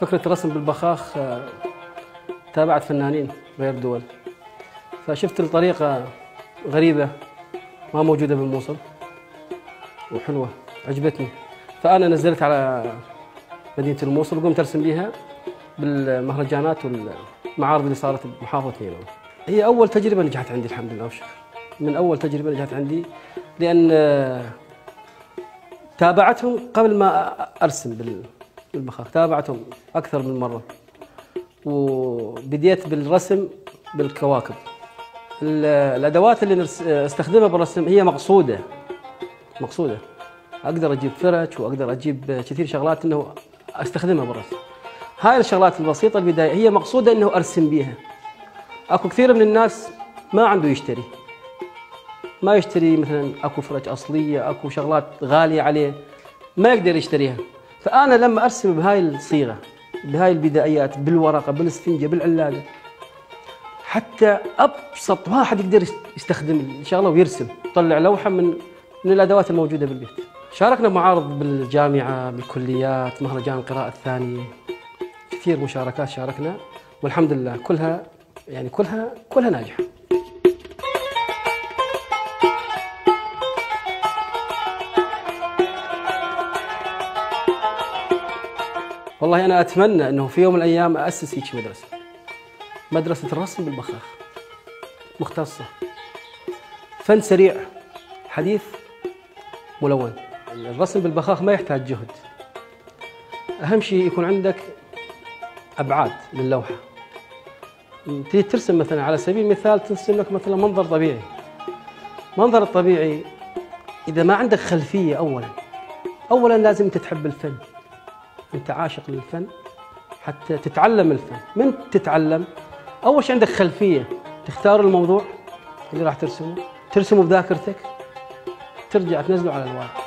فكرة الرسم بالبخاخ تابعت فنانين غير دول، فشفت الطريقة غريبة ما موجودة بالموصل وحلوة عجبتني، فأنا نزلت على مدينة الموصل وقمت أرسم بيها بالمهرجانات والمعارض اللي صارت بمحافظة نينوى. هي أول تجربة نجحت عندي الحمد لله والشكر، من أول تجربة نجحت عندي، لأن تابعتهم قبل ما أرسم بالبخاخ، تابعتهم أكثر من مرة، وبديت بالرسم بالكواكب. الأدوات اللي استخدمها بالرسم هي مقصودة، أقدر أجيب فرش وأقدر أجيب كثير شغلات إنه أستخدمها بالرسم. هاي الشغلات البسيطة البداية هي مقصودة إنه أرسم بيها. أكو كثير من الناس ما عنده يشتري، ما يشتري مثلا أكو فرش أصلية، أكو شغلات غالية عليه ما يقدر يشتريها. فأنا لما أرسم بهاي الصيغة، بهاي البدايات، بالورقة، بالاسفنجة، بالعلادة، حتى أبسط واحد يقدر يستخدم الشغلة ويرسم، يطلع لوحة من الأدوات الموجودة بالبيت. شاركنا بمعارض بالجامعة، بالكليات، مهرجان القراءة الثانية، كثير مشاركات شاركنا، والحمد لله كلها ناجحة. والله أنا أتمنى أنه في يوم من الأيام أسس هيك مدرسة الرسم بالبخاخ مختصة، فن سريع حديث ملون. الرسم بالبخاخ ما يحتاج جهد، أهم شيء يكون عندك أبعاد للوحة. تريد ترسم مثلا على سبيل المثال، ترسم لك مثلا منظر طبيعي. منظر الطبيعي إذا ما عندك خلفية، أولا لازم أنت تحب الفن، أنت عاشق للفن حتى تتعلم الفن. من تتعلم أول شيء عندك خلفية، تختار الموضوع اللي راح ترسمه بذاكرتك، ترجع تنزله على الورق.